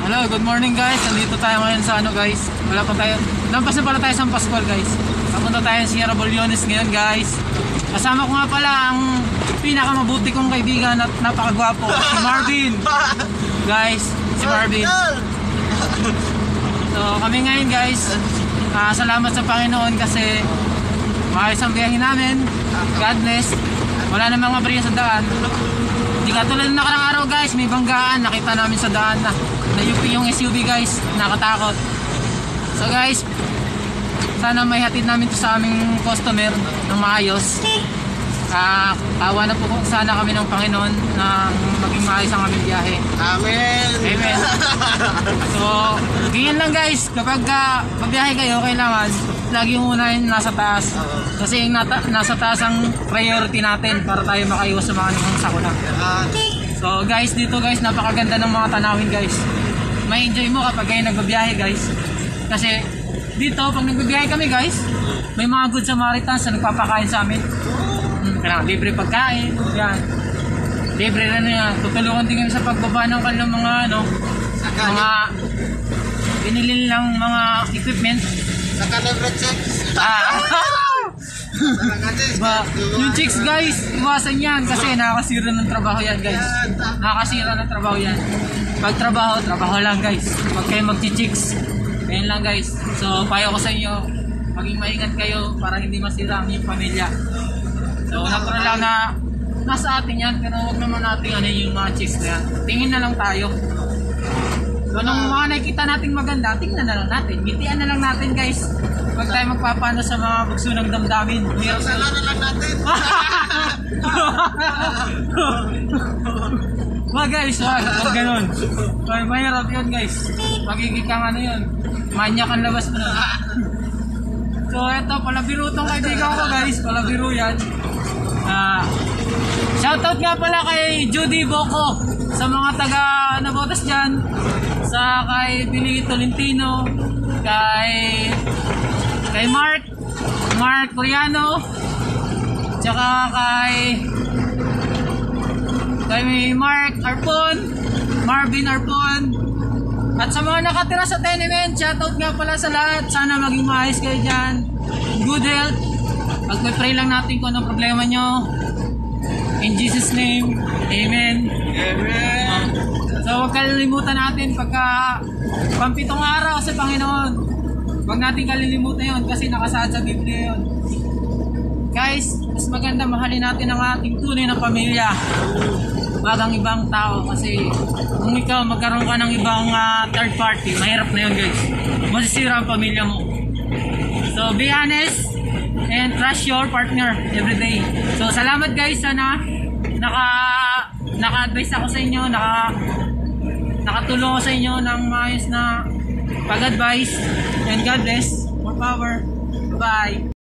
Hello, good morning guys. Nandito tayo ngayon sa guys. Lampas na pala tayo sa Pascual guys. Papunta tayo sa Sierra Bolyones ngayon guys. Kasama ko nga pala ang pinakamabuti kong kaibigan at napakagwapo, si Marvin. Guys, si Marvin. So kami ngayon guys, salamat sa Panginoon kasi maayos ang biyahe namin. God bless. Wala namang mabriya sa daan. Hindi katulad ng nakarang araw guys, may banggaan. Nakita namin sa daan na UP yung SUV guys. Nakatakot. So guys, sana may hatid namin to sa aming customer ng maayos. Awa na po sana kami ng Panginoon na maging maayos ang aming biyahe. Amen! Amen. So, ganyan lang guys, kapag pabiyahe kayo, kailangan lagi unahin nasa taas. Kasi nasa taas ang priority natin para tayo makaiwas sa mga sakuna. So guys, dito guys, napakaganda ng mga tanawin guys. May enjoy mo kapag kayo nagbabiyahe guys. Kasi dito, pag nagbabiyahe kami guys, may mga good Samaritans na nagpapakain sa amin. Libre pagkain, yan. Libre rin yan. Tutulungan din kami sa pagbaba ng kanilang mga mga binili nilang mga equipment. Saka libre checks. Yung chicks guys, iwasan yan kasi nakakasira ng trabaho yan guys. Nakakasira ng trabaho yan. Pag trabaho lang guys. Pag kayo magchi-chicks, ayun lang guys. So payo ko sa inyo, maging maingat kayo para hindi masira ang inyong pamilya. So natural lang na nasa atin yan, pero huwag naman natin yung mga chicks na yan. Tingin na lang tayo. So nung mga nakikita natin maganda, tingnan na lang natin. Ngitian na lang natin guys. Huwag tayo magpapano sa mga bugso ng damdamin. Sala na lang natin. Wag guys, wag ganun. Mahirap yun guys. Magiging kang yun. Manyak ang labas mo na. So eto, palabiro tong kaibigan ko guys. Palabiro yan. Shoutout nga pala kay Judy Boko sa mga taga Nabotas dyan, sa kay Billy Tolentino, kay Mark Coriano, tsaka kay Marvin Arpon, at sa mga nakatira sa tenement, shoutout nga pala sa lahat. Sana maging maayos kayo dyan, good health. Pag-pray lang natin kung anong problema nyo. In Jesus name, Amen. Amen. So huwag kalilimutan natin pagka pampitong araw sa Panginoon. Huwag natin kalilimutan yun kasi nakasaad sa Biblia yun. Guys, mas maganda mahalin natin ang ating tunay na pamilya wag ang ibang tao, kasi kung ikaw magkaroon ka ng ibang third party, mahirap na yun guys. Masisira ang pamilya mo. So be honest and trust your partner every day. So salamat guys, sana naka-advise ako sa inyo, nakatulong ako sa inyo ng maayos na pag-advise, and God bless, more power, bye.